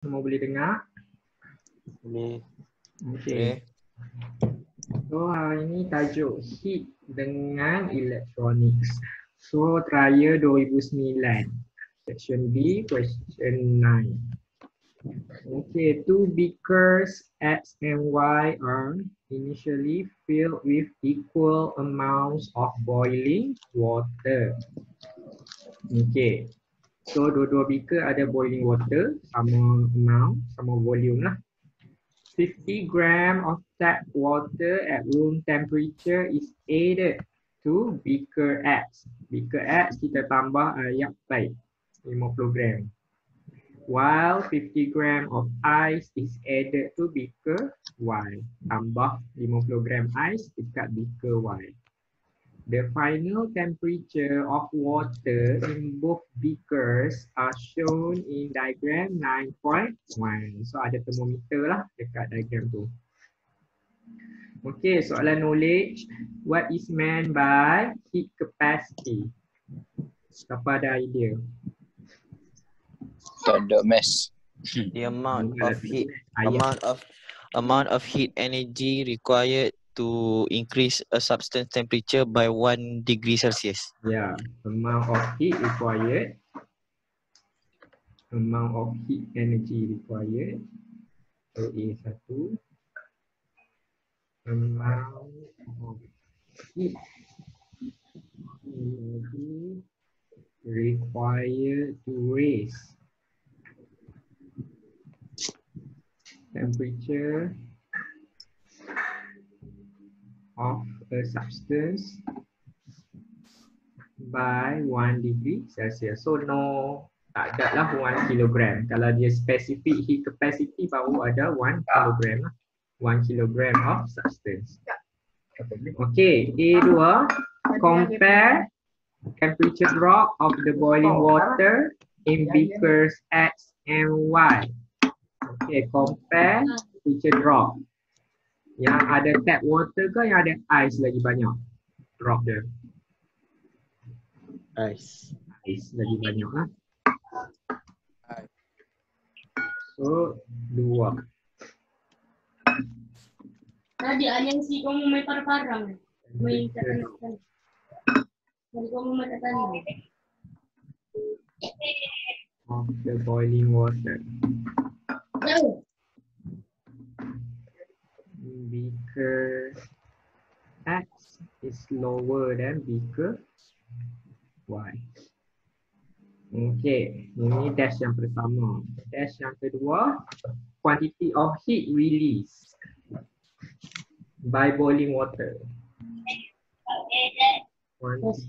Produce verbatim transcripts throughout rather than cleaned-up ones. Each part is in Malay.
Semua boleh dengar? Boleh. Okey. So hari ini tajuk heat dengan electronics. So trial dua ribu sembilan. Section B, question nine. Okay, two beakers X and Y are initially filled with equal amounts of boiling water. Okay, so dua-dua beaker ada boiling water, sama amount, sama volume lah. fifty gram of tap water at room temperature is added to beaker X. Beaker X kita tambah air baik, lima puluh gram. While fifty gram of ice is added to beaker Y. Tambah lima puluh gram ice dekat beaker Y. The final temperature of water in both beakers are shown in diagram nine point one. So ada thermometer lah dekat diagram tu. Okay, soalan knowledge. What is meant by heat capacity? Siapa ada idea? Tak ada mess. The amount Hmm, of heat, ayat. amount of amount of heat energy required to increase a substance temperature by one degree Celsius. Yeah, amount of heat required. Amount of heat energy required. So A satu. Amount of heat energy required to raise temperature of a substance by one degree Celsius. So no, tak ada lah one kilogram. Kalau dia specific heat capacity baru ada one kilogram lah. one kilogram of substance. Okay, A two. Compare temperature drop of the boiling water in beakers X and Y. Okay, compare temperature drop. Yang ada tap water ke yang ada ice lagi banyak? Drop dia. Ice. Ice lagi banyak lah. So, dua. Tadi yang si kamu main parang main katan. Tadi kamu main katan. Of the boiling water. Jauh. Beaker X is lower than beaker Y. Okay, ini dash yang pertama. Dash yang kedua, quantity of heat release by boiling water. Quantity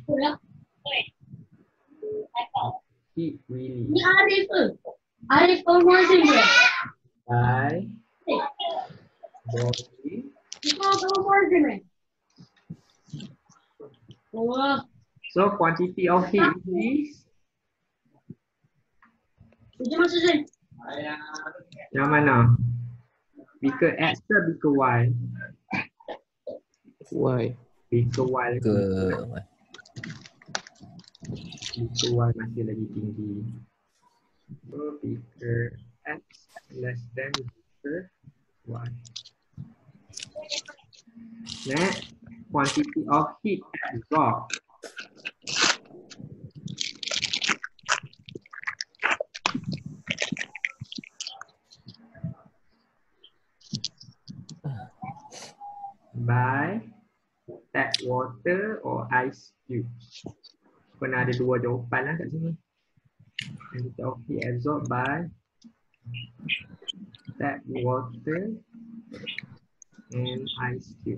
of heat release Ni Arif ke? Arif kamu masih ke? by boiling. Kau kamu masih ke? Wah, So quantity of heat release itu masih sih. yang mana? Beaker X ke beaker Y? Why? Beaker Y lagi. Ke Beaker Y masih lagi tinggi. So beaker X less than beaker Y. Next, quantity of heat absorbed. By tap water or ice cubes. Pernah ada dua jawapan lah kat sini. Quantity of heat absorbed by tap water and ice cube.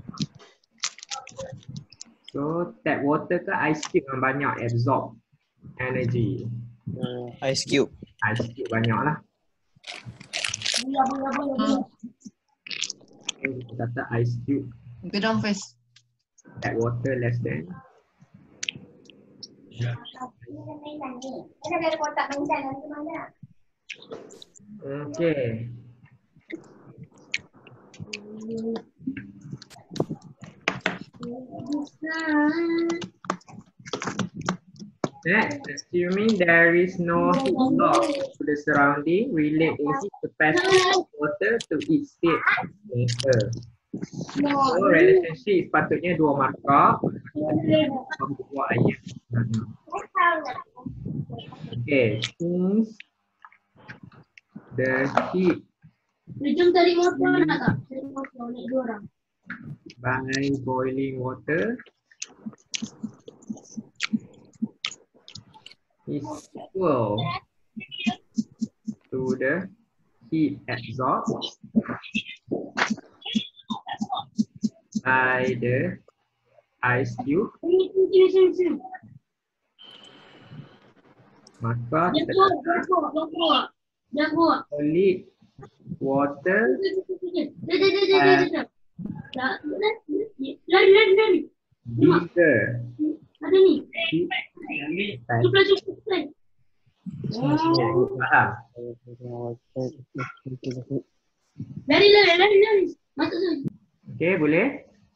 So tap water ke ice cube yang banyak absorb energy? Hmm. ice cube. Ice cube banyak lah. Boleh, boleh, boleh, boleh. So, kita kata ice cube. Go down first. Tap water less than. Okay. Next, assuming there is no heat loss to the surrounding, relate the heat capacity of water to its state as matter. So, relationship sepatutnya dua markah. Buat ayat. Okay, since the heat Jom tarik motor nak tak? Tarik motor naik dua orang. by boiling water is equal to the heat absorbed by the ice cube, Sini, sini, sini, sini. maka Dia kita kuat, kata dia kuat, dia kuat. Dia kuat. solid water Dia, dia, dia, dia, dia, dia, dia. Dah, dah, lari, lari, lari. bigger Ada ni. heat capacity. Cukup, cukup, cukup. Faham? Lari, lari, lari, lari. Masuk sini. Okey, boleh?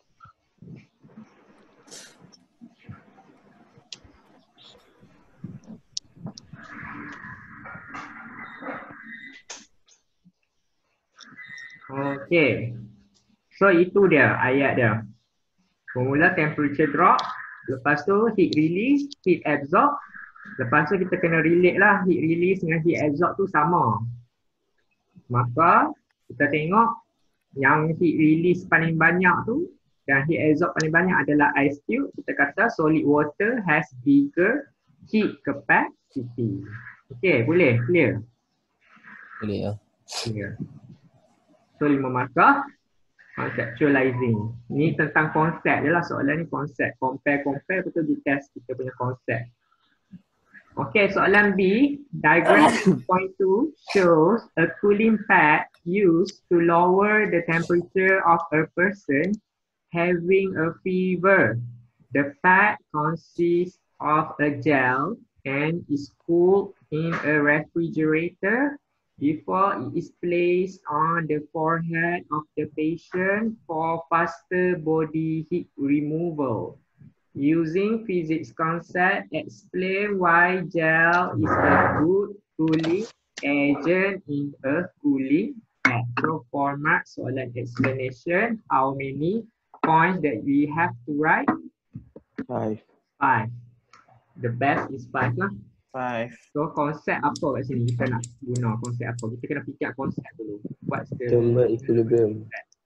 Okey. So itu dia ayat dia. Formula temperature drop, lepas tu heat release, heat absorb. Lepas tu kita kena relate lah heat release dengan heat absorb tu sama. Maka kita tengok yang heat release paling banyak tu dan heat absorb paling banyak adalah ice cube. Kita kata solid water has bigger heat capacity. Okey, boleh? Clear? Boleh ya. Clear. So lima markah. Conceptualizing. Ni tentang konsep je lah, soalan ni konsep. Compare-compare betul di test kita punya konsep. Okay, soalan B. Diagram two point two shows a cooling pad used to lower the temperature of a person having a fever. The pad consists of a gel and is cooled in a refrigerator before it is placed on the forehead of the patient for faster body heat removal. Using physics concept, explain why gel is a good cooling agent in a cooling pad. So format soalan explanation, how many points that we have to write? Five. Five. The best is five lah. Five. So konsep apa kat sini kita nak guna konsep apa? Kita kena fikir konsep dulu. What's the Thermal equilibrium.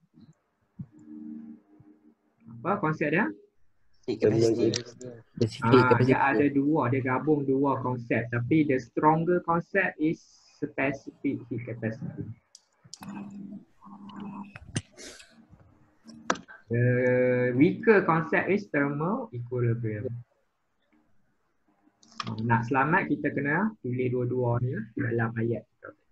apa konsep dia? Thermal Spesifik Ah, dia kapasiti. ada dua, dia gabung dua konsep. Tapi the stronger concept is specific heat capacity. The weaker concept is thermal equilibrium. Nak selamat kita kena tulis dua-dua ni lah dalam ayat.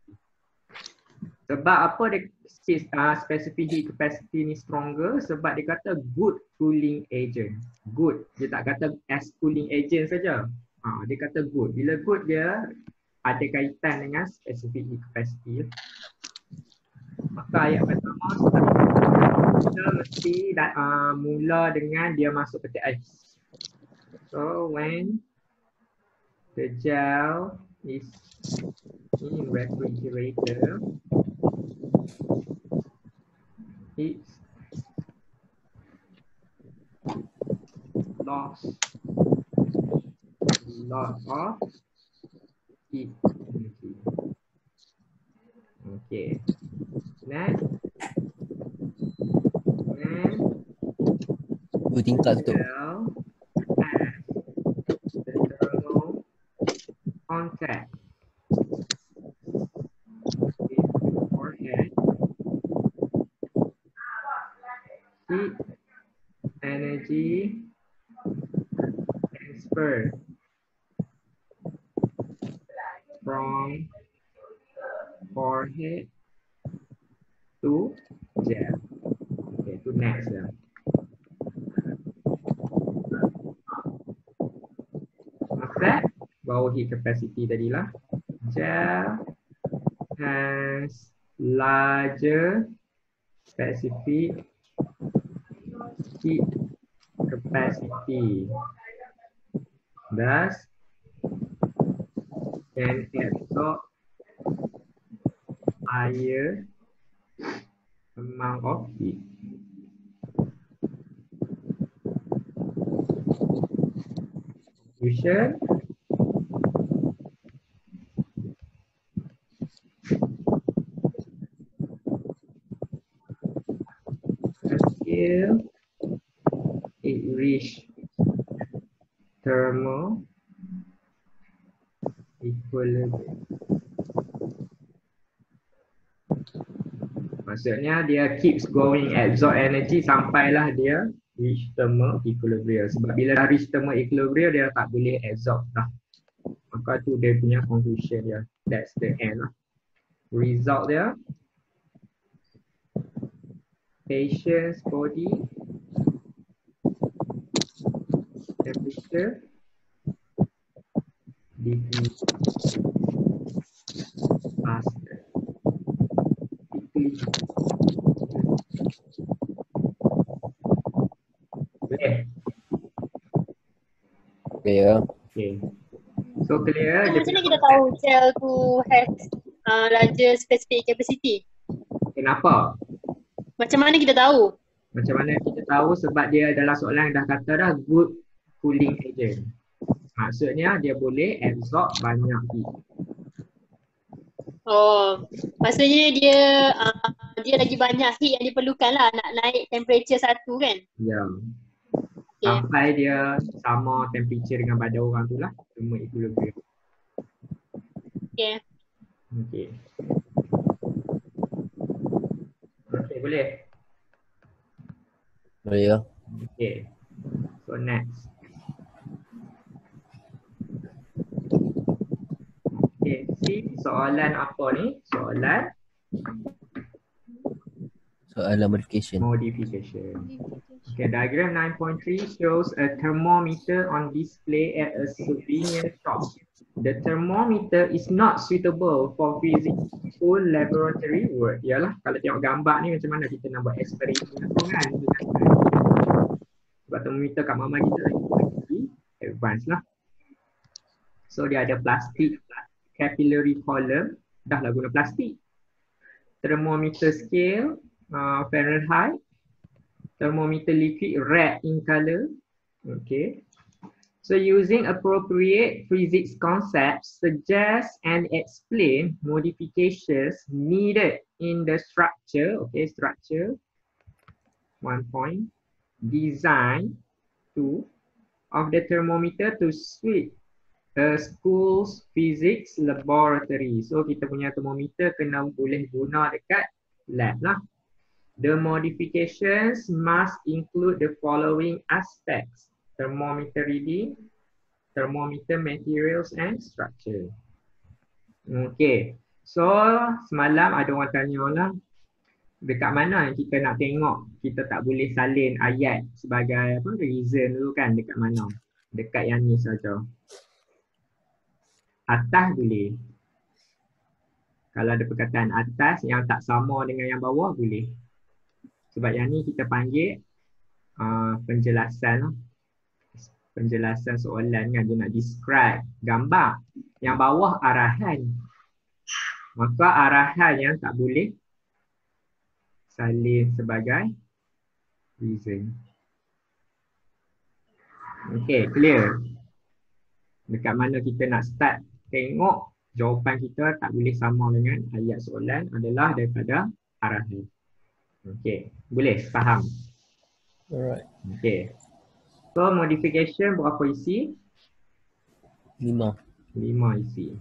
Sebab apa dia uh, specific heat capacity ni stronger? Sebab dia kata good cooling agent. Good. Dia tak kata as cooling agent saja. Uh, dia kata good. Bila good dia ada kaitan dengan specific heat capacity. Maka ayat pertama kita mesti uh, mula dengan dia masuk peti ais. So when the gel is in refrigerator, it's loss loss of heat energy. Okay. Next. Next. Dua tingkat tu. Gel has the thermal contact with the forehead. Heat energy transfer from forehead to gel. Okay, to next lah. Accept bawah heat capacity tadilah. Gel has larger specific heat capacity. Thus, can absorb higher amount of heat. Conclusion. Until it reach thermal equilibrium. Maksudnya dia keeps going absorb energy sampailah dia reach thermal equilibrium. Sebab bila dah reach thermal equilibrium dia tak boleh absorb dah. Maka tu dia punya conclusion dia. That's the end lah. Result dia, patient's body temperature decrease faster. Decrease. Boleh? Okay, ya. Okay. So clear? Macam mana kita tahu cell tu has uh, larger specific capacity? Kenapa? Macam mana kita tahu? Macam mana kita tahu? Sebab dia dalam soalan dah kata dah good cooling agent. Maksudnya dia boleh absorb banyak heat. Oh, maksudnya dia uh, dia lagi banyak heat yang diperlukan lah nak naik temperature satu kan? Ya. Okay. Sampai dia sama temperature dengan badan orang tu lah. Thermal equilibrium. Okay. Okay. Okay, boleh? Boleh ya. Okay. So next. Okay, see soalan apa ni? Soalan Soalan modification. modification. Okay, diagram nine point three shows a thermometer on display at a souvenir shop. The thermometer is not suitable for physical laboratory work. Yalah, kalau tengok gambar ni macam mana kita nak buat eksperimen tu kan. Sebab thermometer kat mama kita lagi advance lah. So dia ada plastik, capillary column, dah lah guna plastik. Thermometer scale, uh, Fahrenheit. Thermometer liquid, red in color. Okay. So using appropriate physics concepts, suggest and explain modifications needed in the structure. Okay, structure. One point. Design. Two. Of the thermometer to suit a school's physics laboratory. So kita punya thermometer kena boleh guna dekat lab lah. The modifications must include the following aspects: thermometer reading, thermometer materials and structure. Okay, so semalam ada orang tanya lah, dekat mana yang kita nak tengok kita tak boleh salin ayat sebagai apa reason tu kan, dekat mana? Dekat yang ni saja. Atas boleh. Kalau ada perkataan atas yang tak sama dengan yang bawah boleh. Sebab yang ni kita panggil uh, penjelasan penjelasan soalan kan, dia nak describe gambar. Yang bawah arahan. Maka arahan yang tak boleh salin sebagai reason. Okay, clear? Dekat mana kita nak start tengok jawapan kita tak boleh sama dengan ayat soalan adalah daripada arahan. Okay, boleh faham? Alright. Okay. So modification berapa isi? Lima. Lima isi.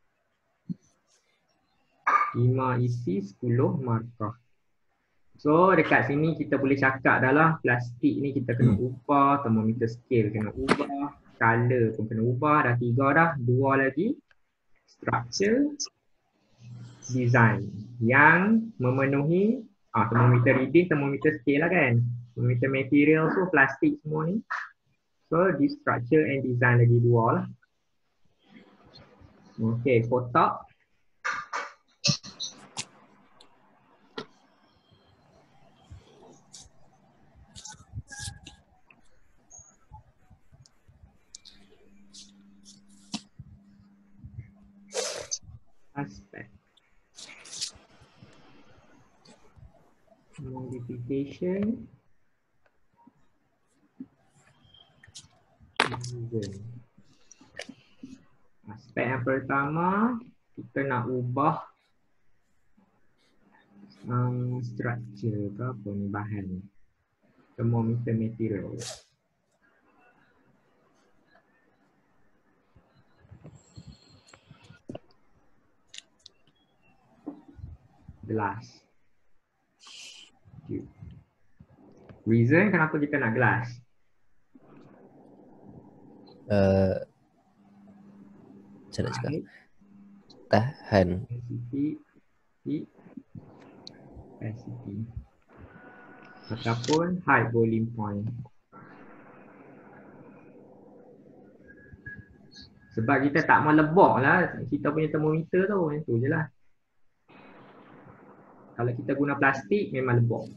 Lima isi, sepuluh markah. So dekat sini kita boleh cakap dah lah, plastik ni kita kena ubah, thermometer scale kena ubah, color pun kena ubah, dah tiga dah, dua lagi. Structure, design yang memenuhi ah, thermometer reading, thermometer scale lah kan. Thermometer material tu plastik semua ni. So di structure and design lagi dua lah. Okay, kotak. Modification. Reason. Aspek yang pertama, kita nak ubah um, structure ke apa ni, bahan. Thermometer material. Glass. Reason kenapa kita nak glass? Uh, macam nak cakap? Height, Tahan. capacity, heat, capacity. Ataupun high boiling point. Sebab kita tak mau lebok lah kita punya thermometer tu, yang tu je lah. Kalau kita guna plastik memang lebok.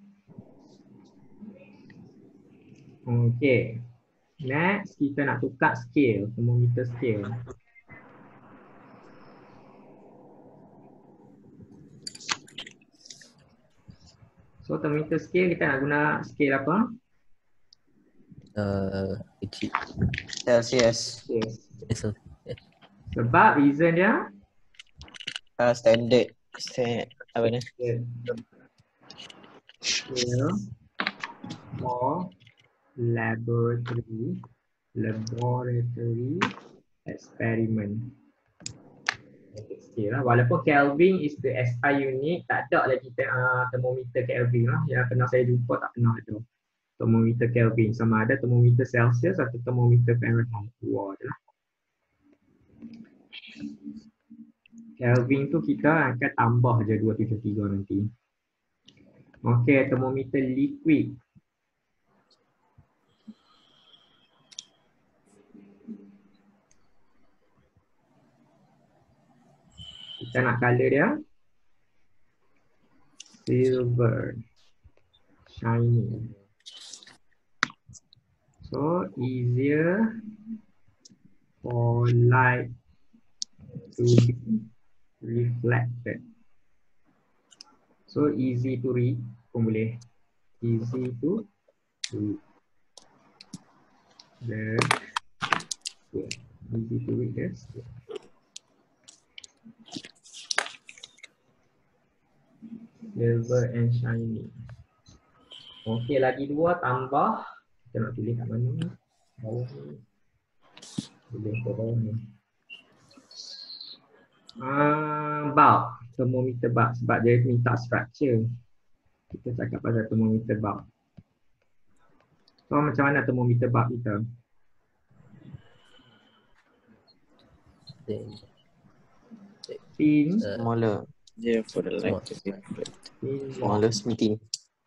Okay. Next, kita nak tukar scale, thermometer scale. So, thermometer scale kita nak guna scale apa? Uh, kecil. Celsius. Yes. So, Sebab reason dia Uh, standard. Stand, apa ni? scale scale for laboratory laboratory experiment. Scale lah. Walaupun Kelvin is the S I unit, tak ada lagi uh, thermometer Kelvin lah. Yang pernah saya jumpa tak pernah ada thermometer Kelvin. Sama ada thermometer Celsius atau thermometer Fahrenheit. Dua je lah. Kelvin tu kita akan tambah je dua tujuh tiga nanti. Okey, thermometer liquid. Kita nak color dia silver, shiny. So easier for light to be reflected. So easy to read pun boleh. Easy to read. The yeah, easy to read this. Silver and shiny. Okey, lagi dua tambah. Kita nak tulis kat mana ni? Bawah ni. Tulis kat bawah ni. Uh, bulb. Thermometer bulb. Sebab dia minta structure. Kita cakap pasal thermometer bulb. So macam mana thermometer bulb kita? then, Pin. uh, Smaller. Yeah, for the light. Pin. Smaller smithing.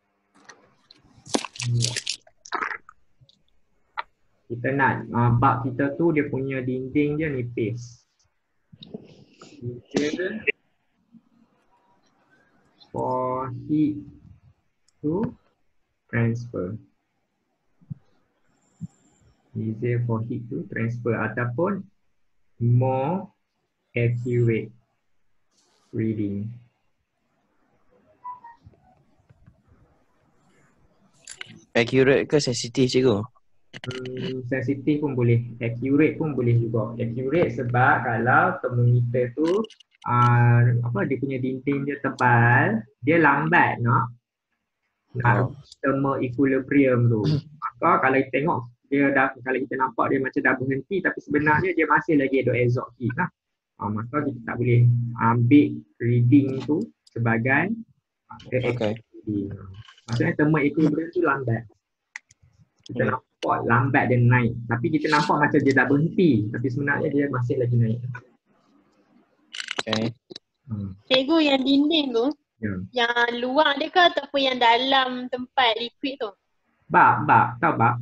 Kita nak uh, bulb kita tu dia punya dinding dia nipis. Easier for heat to transfer. Easier for heat to transfer ataupun more accurate reading. Accurate ke sensitif cikgu? Hmm, sensitif pun boleh, accurate pun boleh juga. Accurate sebab kalau thermometer tu uh, apa dia punya dinding dia tebal, dia lambat nak nak thermal equilibrium tu. Maka kalau kita tengok dia dah, kalau kita nampak dia macam dah berhenti tapi sebenarnya dia masih lagi ada absorb heat lah. Uh, maka kita tak boleh ambil reading tu sebagai uh, Okay. reading. Maksudnya thermal equilibrium tu lambat. Kita hmm. nampak lambat dia naik. Tapi kita nampak macam dia dah berhenti. Tapi sebenarnya dia masih lagi naik. Okay. Hmm. Cikgu yang dinding tu, Ya. yang luar dia ke ataupun yang dalam tempat liquid tu? Bak, bak. Tahu bak?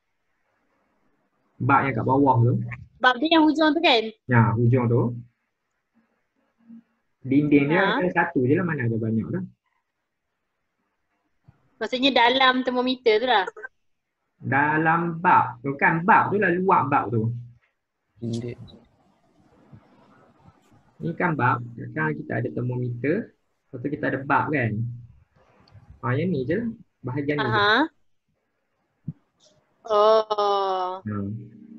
Bak yang kat bawah tu. Bab dia yang hujung tu kan? Ya, hujung tu. Dinding dia Ha? ada satu je lah. Mana ada banyak dah. Maksudnya dalam termometer tu lah. Dalam bak. Bukan bak tu lah. Luar bak tu. indeed. Ni kan bak. Sekarang kita ada termometer. Lepas tu kita ada bak kan. Ha, yang ni je lah. Bahagian ni je. Aha. Oh. Hmm.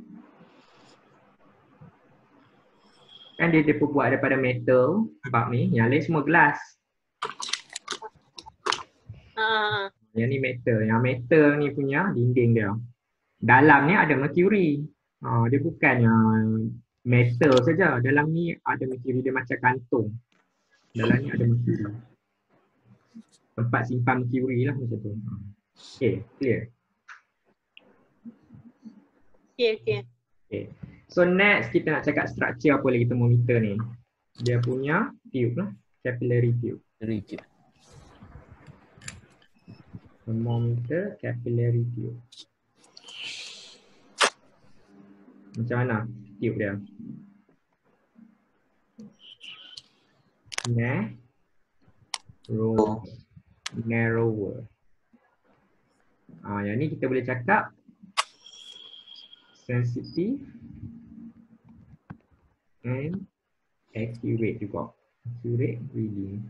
Kan dia, dia buat daripada metal bab ni, yang lain semua gelas. Ah. Yang ni metal, yang metal ni punya dinding dia. Dalam ni ada mercury. Ha, dia bukan yang metal saja. Dalam ni ada mercury, dia macam kantung. Dalam ni ada mercury. Tempat simpan mercury lah macam tu. Okay, clear? Okay, okay. Okay. So next kita nak cakap structure apa lagi thermometer ni. Dia punya tube lah, capillary tube. Rigid. Thermometer capillary tube. Macam mana tube dia? Narrow, narrower. Ah, yang ni kita boleh cakap sensitive and accurate juga. Accurate reading.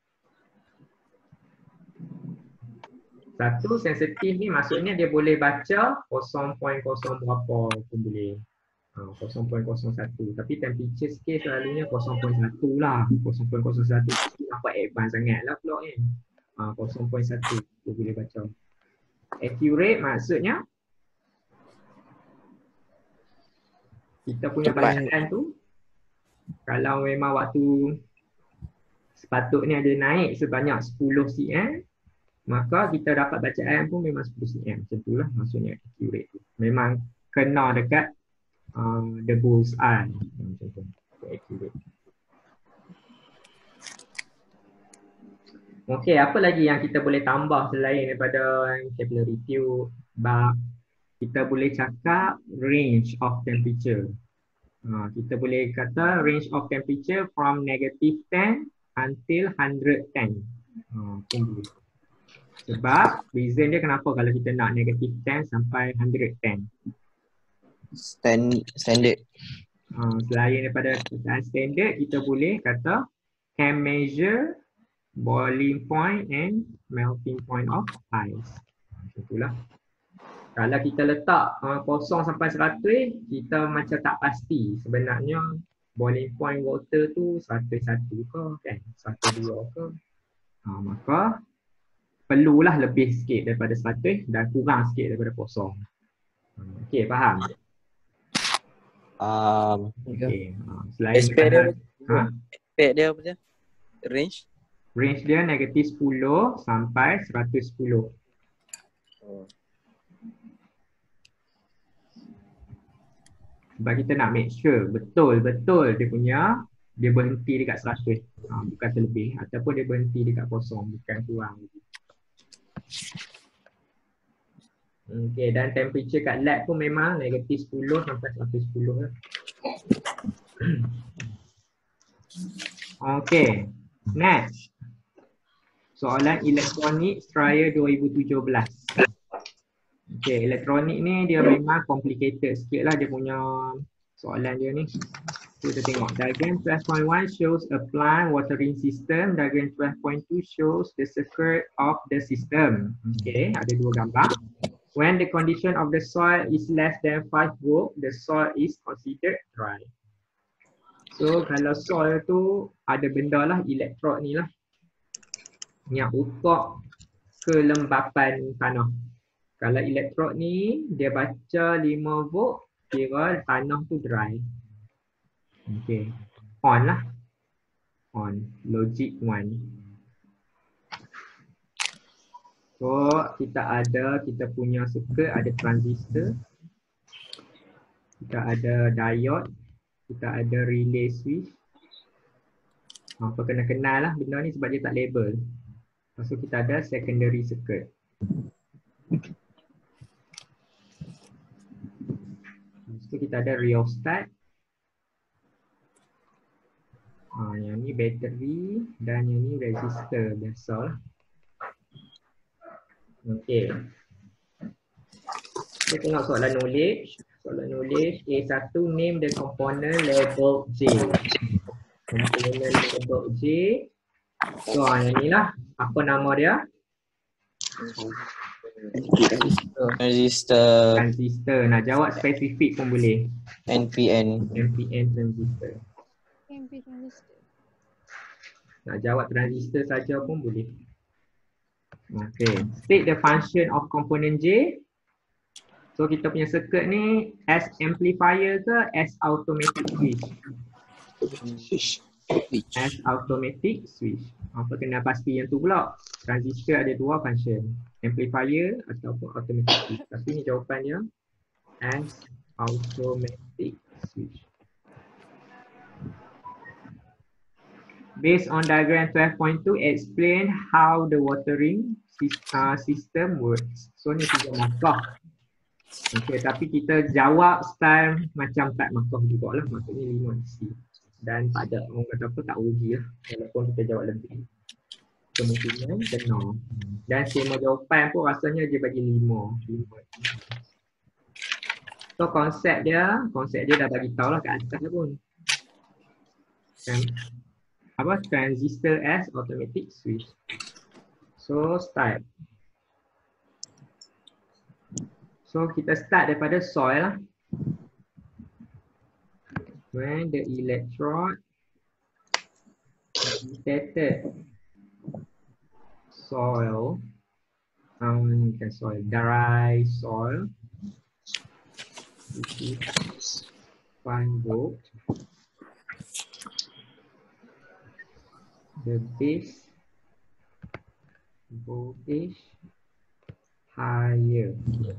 Satu sensitif ni maksudnya dia boleh baca kosong perpuluhan kosong berapa pun boleh. Ha, kosong perpuluhan kosong satu. Tapi temperature scale selalunya kosong perpuluhan satu lah. kosong perpuluhan kosong satu tu nampak advance sangat lah pula kan. Ha, kosong perpuluhan satu dia boleh baca. Accurate maksudnya kita punya bayangan tu kalau memang waktu sepatutnya dia naik sebanyak sepuluh cm, maka kita dapat bacaan pun memang sepuluh cm. Macam itulah maksudnya accurate tu. Memang kena dekat uh, the bull's eye. Macam tu. Accurate. Okey, apa lagi yang kita boleh tambah selain daripada capillary tube, bab? Kita boleh cakap range of temperature. Ha, kita boleh kata range of temperature from negative ten until one hundred ten. Ha, pun boleh. Sebab reason dia kenapa kalau kita nak negative ten sampai one hundred ten. Stand, standard. Ha, selain daripada keadaan standard, kita boleh kata can measure boiling point and melting point of ice. Macam itulah. Kalau kita letak uh, kosong sampai seratus, kita macam tak pasti sebenarnya boiling point water tu seratus satu ke kan, seratus dua ke. Ha, maka perlulah lebih sikit daripada seratus dan kurang sikit daripada kosong. Okey, faham? Um, Okey. Ha, selain aspect dia, ha? aspect dia apa dia? Range? Range dia negatif sepuluh sampai seratus sepuluh. Oh. Sebab kita nak make sure betul-betul dia punya dia berhenti dekat seratus. Ha, bukan terlebih ataupun dia berhenti dekat kosong, bukan kurang. Okey, dan temperature kat lab pun memang negatif sepuluh sampai seratus sepuluh lah. Okey, next. Soalan elektronik trial dua ribu tujuh belas. Okay, elektronik ni dia memang complicated sikit lah dia punya soalan dia ni. Kita tengok diagram twelve point one shows a plant watering system. Diagram twelve point two shows the circuit of the system. Okay, ada dua gambar. When the condition of the soil is less than five volt, the soil is considered dry. So kalau soil tu ada benda lah, elektrod ni lah yang ukur kelembapan tanah. Kalau elektrod ni dia baca lima volt, kira tanah tu dry. Okay, on lah. On, logic one. So kita ada, kita punya circuit ada transistor, kita ada diode, kita ada relay switch. Apa kena kenal lah benda ni sebab dia tak label. Lepas tu kita ada secondary circuit. Lepas tu kita ada rheostat. Ha, yang ni bateri dan yang ni resistor biasalah. Okey. Kita tengok soalan knowledge. Soalan knowledge A satu, name the component label J. Component label J. So yang ni lah, apa nama dia? Resistor Transistor. Nak jawab spesifik pun boleh. N P N. N P N transistor. Nak jawab transistor saja pun boleh. Okay. State the function of component J. So kita punya circuit ni as amplifier ke as automatic switch? As automatic switch. Apa kena pasti yang tu pula. Transistor ada dua function. Amplifier ataupun automatic switch. Tapi ni jawapannya as automatic switch. Based on diagram twelve point two, explain how the watering system works. So ni tiga markah. Okay, tapi kita jawab style macam tak markah juga lah. Maksudnya lima isi. Dan tak ada orang kata apa, tak rugi lah. Walaupun kita jawab lebih. Kemungkinan benar. Dan skema jawapan pun rasanya dia bagi lima. lima. So konsep dia, konsep dia dah bagi tahu lah kat atas pun. Kan? Apa? Transistor as automatic switch. So start. So kita start daripada soil lah. When the electrode detected soil, um, bukan soil, dry soil, which is five volt. The base voltage higher.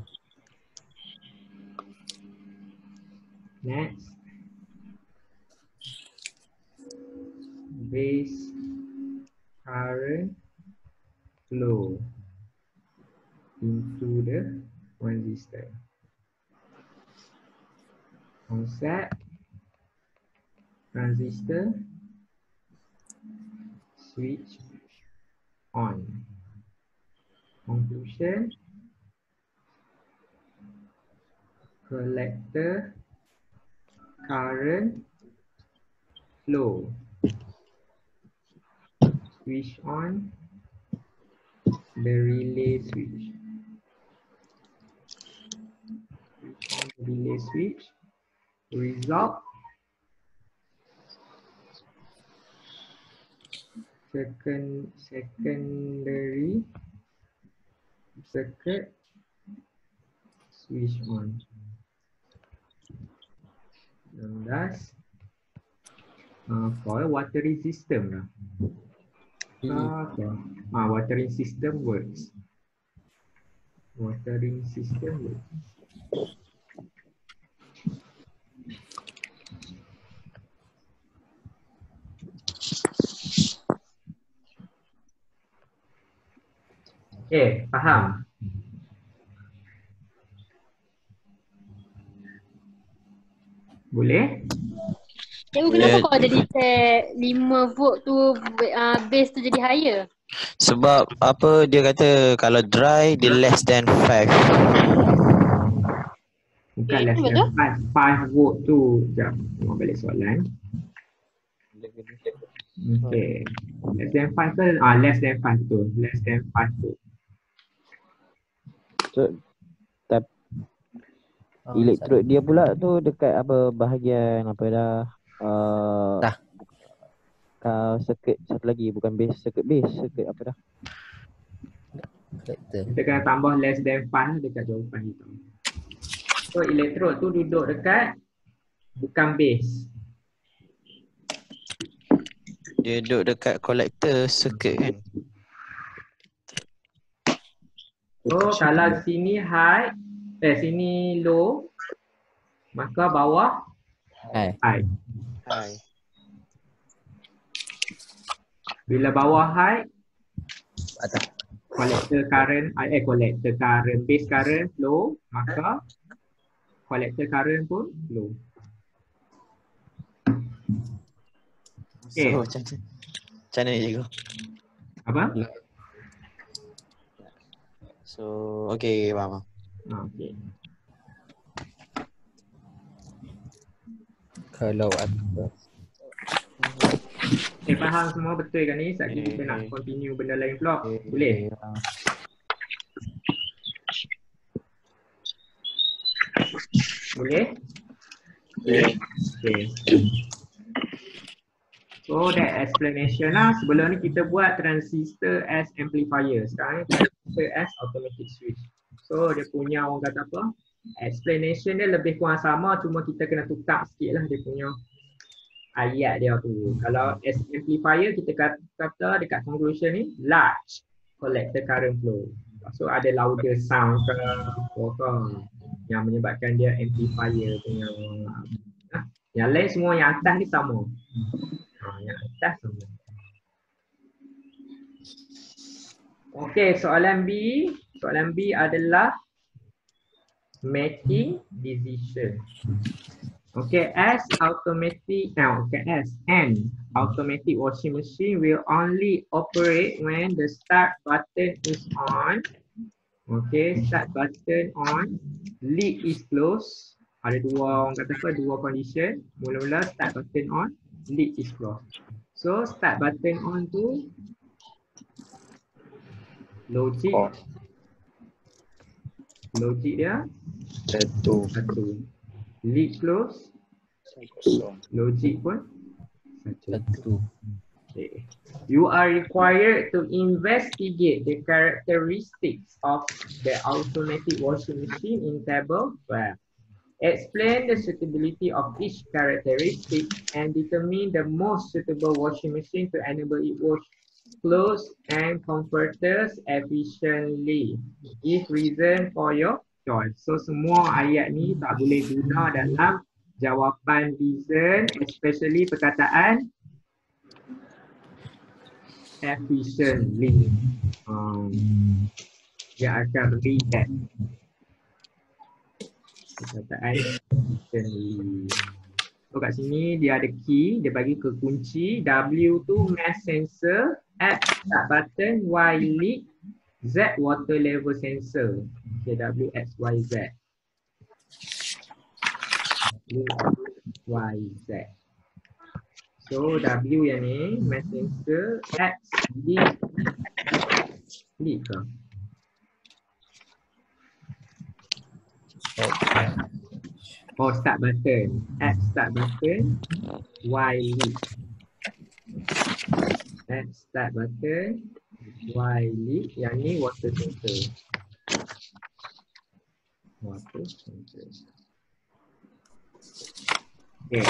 Next, base current flow into the transistor. Concept, transistor switch on. Conclusion, collector current flow. Switch on the relay switch. Switch on the relay switch. Result, second secondary circuit switch on. And thus uh, for watering system lah. Okay. Ah, watering system works. Watering system works. Okay, faham? Boleh? Cikgu, kenapa kau jadi set lima volt tu uh, base tu jadi higher? Sebab apa dia kata kalau dry dia less than five. Bukan Eh, less betul? than five, five volt tu. Sekejap, tengok balik soalan. Okay. Less than five ke? Ah, less than five tu. Less than five tu. So, tap, elektrod dia pula tu dekat apa bahagian apa dah? Uh, Dah. Uh, circuit satu lagi, bukan base, circuit base, circuit apa dah? Collector. Kita kena tambah less than five dekat jawapan kita. So, elektrod tu duduk dekat bukan base. Dia duduk dekat collector circuit kan. So, kalau sini high, eh sini low, maka bawah Hai. high. Hai. Bila bawah high, Atas. collector current, eh collector current, base current low, maka collector current pun low. Okay. So macam tu. Macam mana cikgu? Apa? So okay, faham. Ah, okay. Kalau atas. Okay, faham semua betul kan ni? Sekejap kita nak continue benda lain pula. Boleh? Boleh? Okay. So that explanation lah. Sebelum ni kita buat transistor as amplifier. Sekarang ni transistor as automatic switch. So dia punya orang kata apa? Explanation dia lebih kurang sama, cuma kita kena tukar sikit lah dia punya ayat dia tu. Kalau as amplifier kita kata, kata dekat conclusion ni large collector current flow. So ada louder sound ke apa ke yang menyebabkan dia amplifier punya. Nah, yang lain semua yang atas ni sama. Ha, yang atas sama. Okey, soalan B. Soalan B adalah making decision. Okay, as automatic now, okay, as an automatic washing machine will only operate when the start button is on. Okay, start button on, lid is closed. Ada dua orang kata apa? Dua condition. Mula-mula start button on, lid is closed. So start button on tu logic. Oh. Logic dia Satu. satu. Lid close, Kosong. logic pun satu. Satu. Okay. You are required to investigate the characteristics of the automatic washing machine in table twelve. Explain the suitability of each characteristic and determine the most suitable washing machine to enable it wash clothes and comforters efficiently. Give reason for your choice. So semua ayat ni tak boleh guna dalam jawapan reason, especially perkataan efficiently. Um, dia akan read that. Perkataan efficiently. So kat sini dia ada key, dia bagi ke kunci. W tu mass sensor, X start button, Y lid, Z water level sensor. Okay, W, X, Y, Z. W, Y, Z. So W yang ni mass sensor, X lid, lid ke? Oh, start button. X start button, Y lid. X start button, Y lid. Yang ni water sensor. Water sensor. Okay.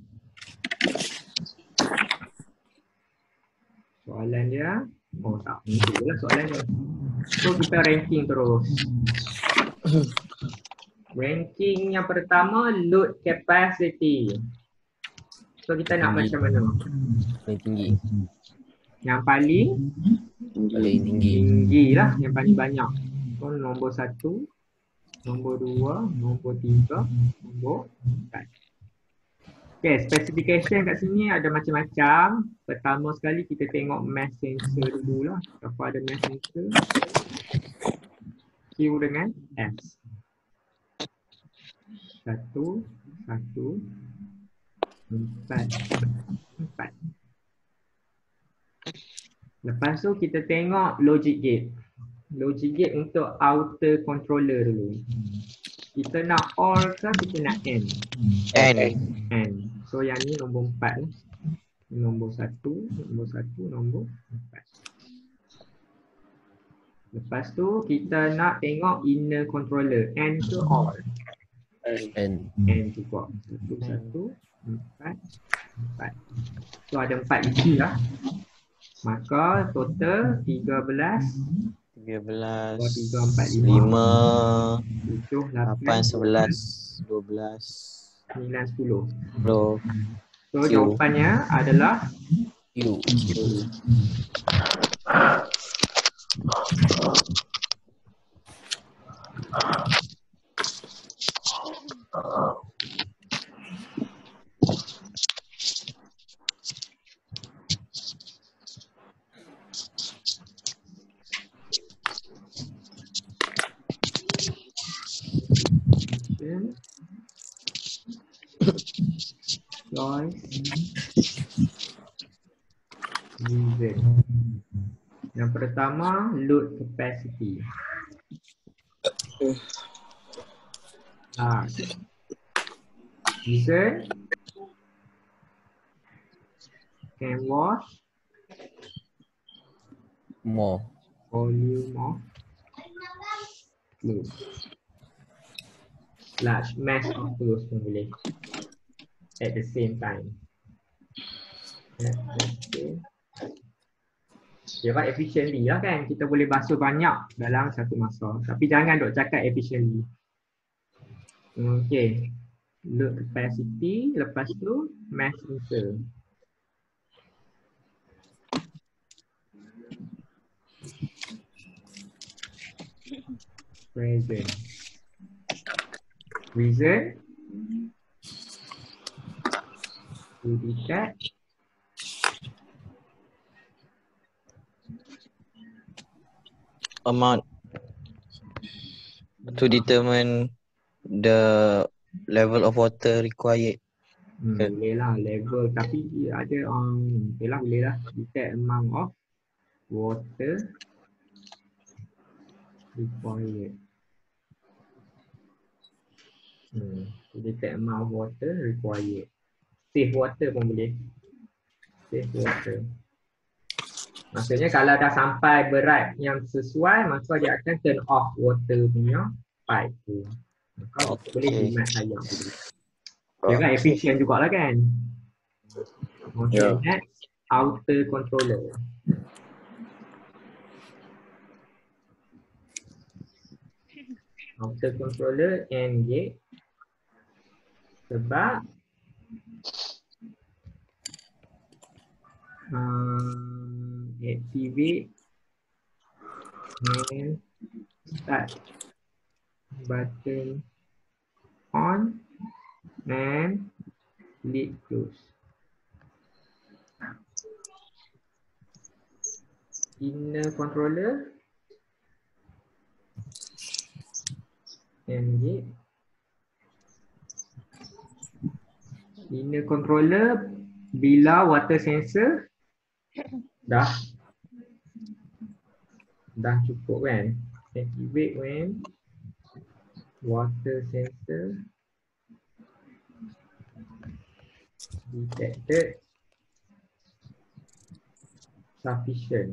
Soalan dia. Oh tak, itu lah soalan dia. So kita ranking terus. Ranking yang pertama, load capacity. So kita nak Tinggi. macam mana? Paling tinggi. Yang paling Paling tinggi. tinggi lah, yang paling banyak. So nombor satu, nombor dua, nombor tiga, nombor empat. Okay, specification kat sini ada macam-macam. Pertama sekali kita tengok mass sensor dulu lah. Apa ada mass sensor? Q dengan S. Satu, satu, empat, empat. Lepas tu kita tengok logic gate. Logic gate untuk outer controller dulu. Kita nak OR ke kita nak AND? And AND. So yang ni nombor empat lah. Nombor satu, nombor satu, nombor empat. Lepas tu kita nak tengok inner controller. AND ke OR? And N juga. Satu, satu, empat, empat. So ada empat biji lah. Maka total tiga belas, tiga belas, dua, tiga, empat, lima, lima, tujuh, lapan, lapan, sebelas, dua belas, sembilan, sepuluh. sepuluh. So Q. jawapannya adalah Q. choice reason. Yang pertama, load capacity. Ah, Reason can wash More. volume of clothes. Large mass of clothes pun boleh. At the same time. At the same. Kira efficiently lah kan. Kita boleh basuh banyak dalam satu masa. Tapi jangan duk cakap efficiently. Okay. Load capacity. Lepas tu mass transfer. Present. Reason to detect amount to determine the level of water required. Hmm, boleh lah level tapi dia ada um, boleh lah boleh lah detect amount of water required. Hmm, to detect amount of water required. Save water pun boleh. Save water. Maksudnya kalau dah sampai berat yang sesuai maka dia akan turn off water punya pipe tu. Maka okay. boleh jimat sayang tu. Dia kan efficient jugalah kan. Okay, yeah. Next, outer controller. Outer controller and gate. Sebab um, activate and start button on and lid close. Inner controller and gate. Inner controller bila water sensor dah dah cukup kan. Activate when water sensor detected sufficient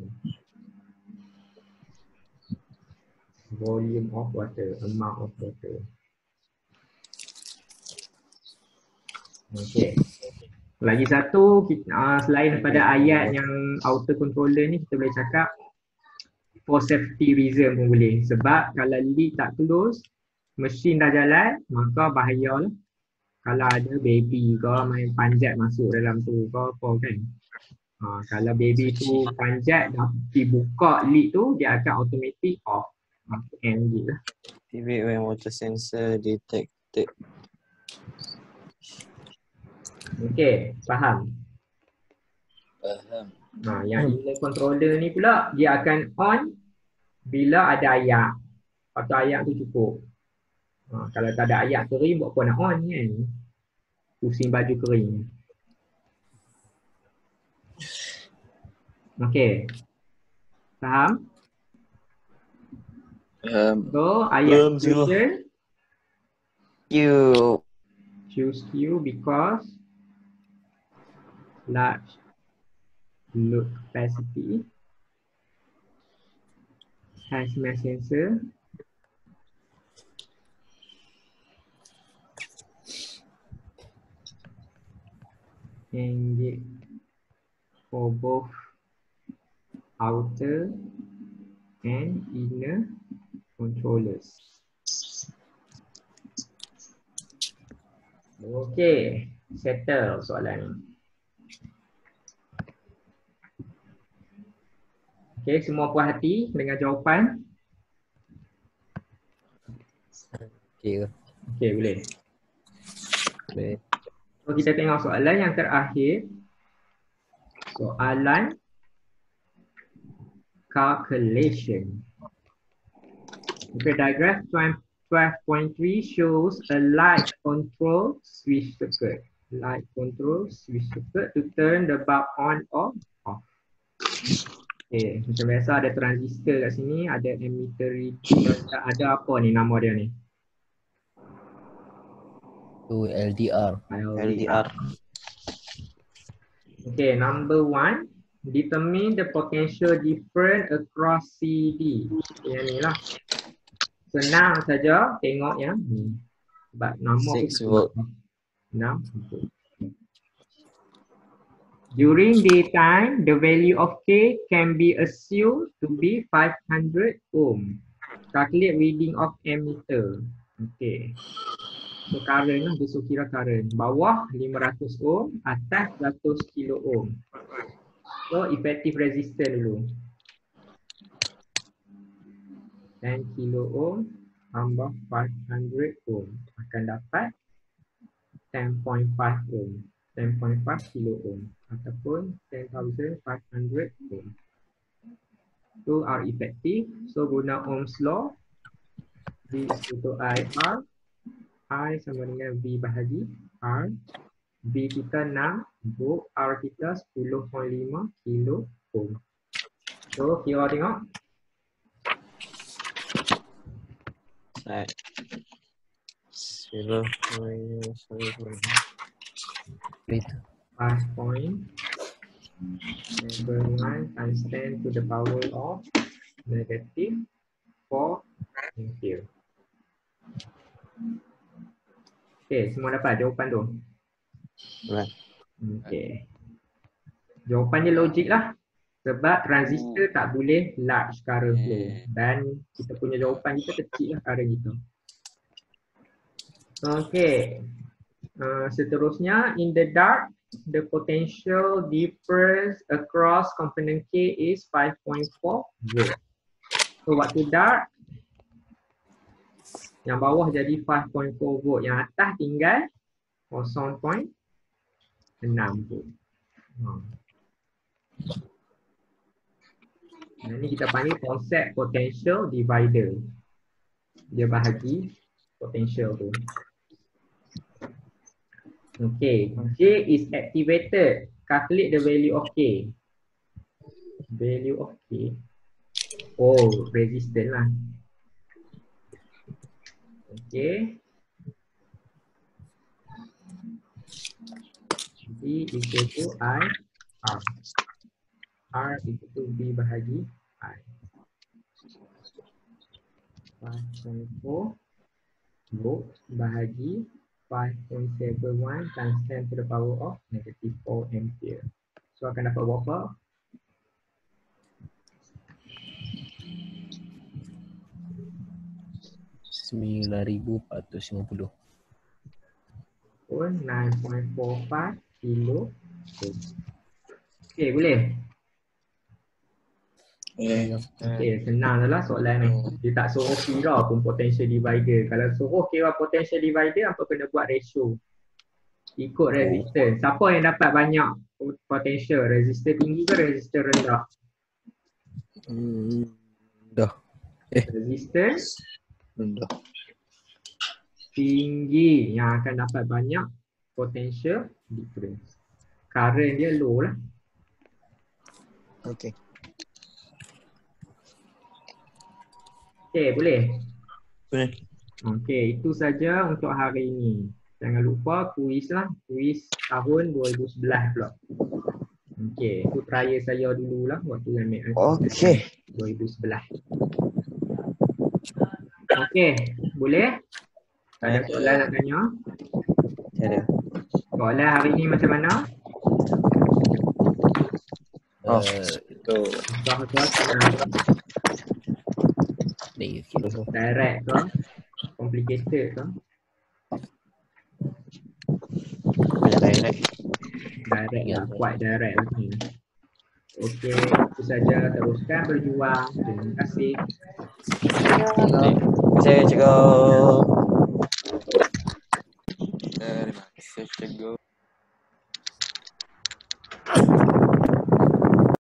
volume of water, amount of water. Okay. Lagi satu, kita, uh, selain daripada ayat yang outer controller ni, kita boleh cakap for safety reason pun boleh. Sebab kalau lid tak close, mesin dah jalan, maka bahaya lah. Kalau ada baby ke main panjat masuk dalam tu ke apa kan. Ha, kalau baby tu panjat dah dibuka lid tu, dia akan automatic off. End lid lah. Activate when water sensor detected. Okay, faham? Faham. Ha, yang inner controller ni pula dia akan on bila ada ayak. Atau ayak tu cukup. Ha, kalau tak ada ayak kering buat apa nak on kan? Pusing baju kering. Okay. Faham? Faham. So ayat question. Q. Choose Q because large load capacity has mass sensor and it for both outer and inner controllers. Okay, settle soalan ni. Okay, semua puas hati dengan jawapan? Okay. Okay, boleh. Boleh. So, kita tengok soalan yang terakhir. Soalan calculation. Okay, diagram twelve point three shows a light control switch circuit. Light control switch circuit to turn the bulb on or off. Okay, macam biasa ada transistor kat sini, ada emitter reading, ada apa ni nama dia ni? Tu L D R. L D R. Okay, number one. Determine the potential difference across C D. Yang ni lah. Senang saja tengok yang ni. Sebab nama aku Six volt. enam volt. During daytime, the value of K can be assumed to be five hundred ohm. Calculate reading of ammeter. Okay. So current lah, dia suruh kira current. Bawah lima ratus ohm, atas seratus kilo ohm. So effective resistance dulu. ten kilo ohm tambah five hundred ohm akan dapat ten point five ohm. ten point five kilo ohm ataupun ten thousand five hundred ohm. So R effective. So guna Ohm's law, V is equal to I R. I sama dengan V bahagi R. V kita enam volt, R kita sepuluh koma lima kilo ohm. So kira tengok. Right. Zero point five point seven one times ten to the power of negative four ampere. Okay, semua dapat jawapan tu? Right. Okay. Jawapannya logik lah. Sebab transistor tak boleh large current flow. Dan kita punya jawapan kita kecil lah current kita. Okay. Uh, seterusnya, in the dark, the potential difference across component K is five point four volt. So waktu dark, yang bawah jadi five point four volt. Yang atas tinggal zero point enam volt. Hmm. Nah, ini kita panggil konsep potential divider. Dia bahagi potential tu. Okay, J is activated. Calculate the value of K. Value of K. Oh, resistance lah. Okay. V equal to I R. R equal to V bahagi I. five point four volt bahagi five point seven one times ten to the power of negative four ampere. So akan dapat berapa? sembilan ribu empat ratus lima puluh. Pun nine point four five kilo. Okay, boleh? Yeah. Okay, senang je lah soalan ni. Dia tak suruh kira pun potential divider. Kalau suruh kira potential divider, apa kena buat ratio? Ikut resistance. Siapa yang dapat banyak potential? Resistor tinggi ke resistor rendah? Hmm, dah. Eh, Resistance dah. tinggi yang akan dapat banyak potential difference. Current dia low lah. Okay. Okay, boleh? Boleh. Okay, itu saja untuk hari ini. Jangan lupa kuis lah. Kuis tahun dua ribu sebelas pula. Okay, itu trial saya dululah waktu ambil Okay. dua ribu sebelas. Okay, boleh? Ada soalan nak tanya? Ada. Soalan hari ni macam mana? Oh, Tu. Soalan-soalan ni. direct ke? Complicated ke? Banyak direct. Direct lah, kuat direct lah ni. Okey, itu saja. Teruskan berjuang. Terima kasih. Saya cikgu.